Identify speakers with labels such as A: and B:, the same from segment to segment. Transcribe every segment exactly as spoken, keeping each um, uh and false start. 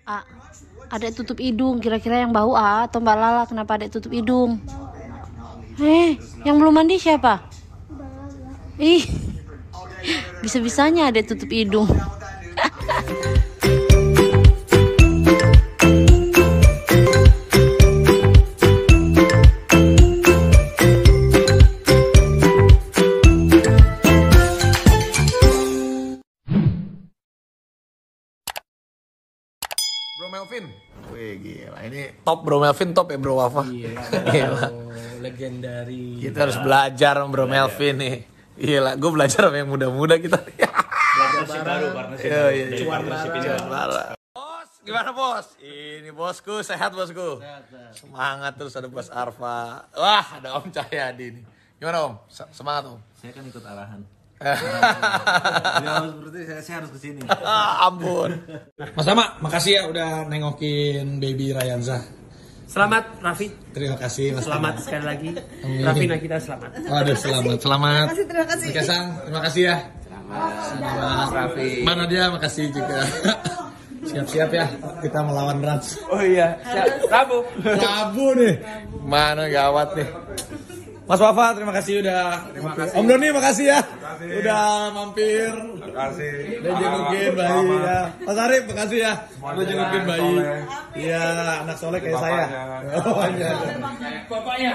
A: Ah, adek tutup hidung. Kira-kira yang bau ah atau Mbak Lala? Kenapa adek tutup hidung? Eh, yang belum mandi siapa? Ih, bisa-bisanya adek tutup hidung.
B: Bro Melvin, wih gila, ini top Bro Melvin, top ya Bro Wafa.
C: Iya,
B: gila.
C: Legendari.
B: Kita harus belajar sama Bro Melvin nih. Gila, gue belajar sama yang muda-muda kita.
C: Belajar baru karena
B: Iya, iya,
C: cuan
B: bara. Bos, gimana bos? Ini bosku, sehat bosku. Semangat terus ada Bos Arfa. Wah, ada Om Cahyadi nih. Gimana Om? Semangat Om?
D: Saya kan ikut arahan. Ya seperti saya, saya harus kesini.
B: Ampun.
E: Mas Tama, makasih ya udah nengokin baby Rayanza.
C: Selamat Raffi.
E: Terima kasih Mas
C: Selamat
E: Tama.
C: sekali lagi.
E: Amin.
C: Raffi Nagita selamat.
E: Waduh, selamat. Selamat.
F: Terima kasih, terima kasih.
E: Mas Kaisang, terima kasih ya. Selamat.
D: Raffi.
E: Mana dia? Makasih juga. Siap-siap ya, kita melawan Rans.
D: Oh iya, Rabu.
E: Rabu nih.
B: Mana gawat nih.
E: Mas Wafa, terima kasih udah.
D: Terima kasih.
E: Om Doni, makasih ya.
D: kasih.
E: Udah mampir.
D: Terima kasih.
E: Udah jengukin bayi ya. Mas Arif, makasih ya. Udah jengukin bayi. Iya, anak soleh kayak saya. Oh, iya.
C: Bapaknya.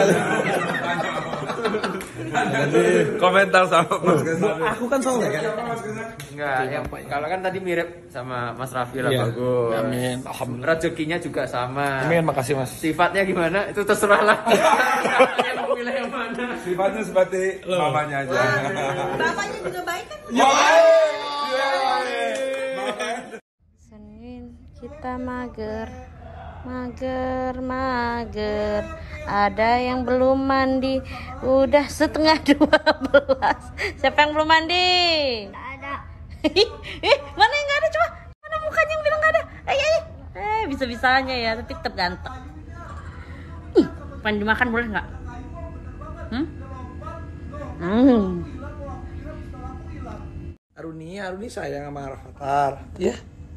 D: Komentar sama Mas Kesan.
E: Aku kan soleh kan.
G: Enggak, yang kalau kan tadi mirip sama Mas Raffi lah,
E: Iya.
G: bagus.
B: Amin. Alhamdulillah.
G: Rezekinya juga sama.
B: Amin, makasih Mas.
G: Sifatnya gimana? Itu terserah lah. Yang mau pilih yang mana?
D: Sifatnya seperti mamanya aja.
F: Bapaknya juga baik kan?
A: Senin kita mager, mager, mager. Ada yang belum mandi, udah setengah dua belas. Siapa yang belum mandi? Gak ada. Eh, mana yang gak ada? Coba, mana mukanya yang bilang gak ada? Eh, eh, eh, bisa-bisanya ya, tapi tetap ganteng. Ih, pengen dimakan boleh nggak? Hmm? Hmm.
B: Aruni, Aruni sayang sama Rafathar. Ya.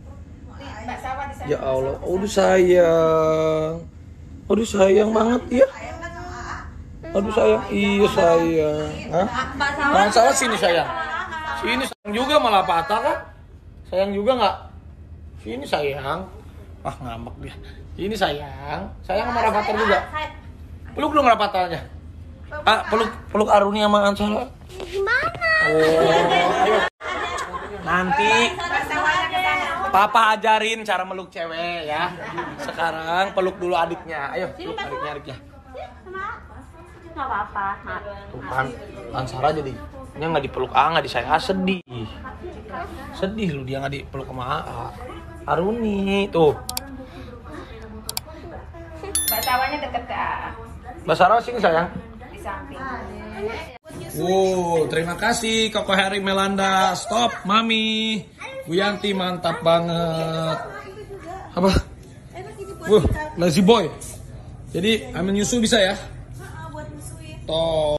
B: Ya Allah, aduh sayang. Aduh sayang banget ya. Aduh sayang, iya sayang. Hah? Jangan salah sini sayang. Sini sayang juga malah patah kan? Sayang juga nggak? Sini sayang. Wah ngambek dia. Sini sayang. Sayang sama Rafathar juga. Peluk dong Rafatharnya. Ah, peluk peluk Aruni sama Ansala.
A: Gimana?
B: Oh. Nanti Papa ajarin cara meluk cewek ya. Sekarang peluk dulu adiknya. Ayo, peluk adiknya adiknya.
A: Nggak apa-apa.
B: Tuh kan, Ansara jadi nya nggak dipeluk A, nggak disayang A, sedih. Sedih lu dia nggak dipeluk sama A. Aruni tuh.
H: Mbak Sawanya deket ke A,
B: Mbak Sarah sini sayang.
H: di samping.
E: Wow, terima kasih Koko Harry Melanda. Stop, Mami. Bu Yanti mantap banget. Apa? Wuh, lazy boy. Jadi ambil nyusu bisa ya?
F: Buat musuhin.
E: Toh.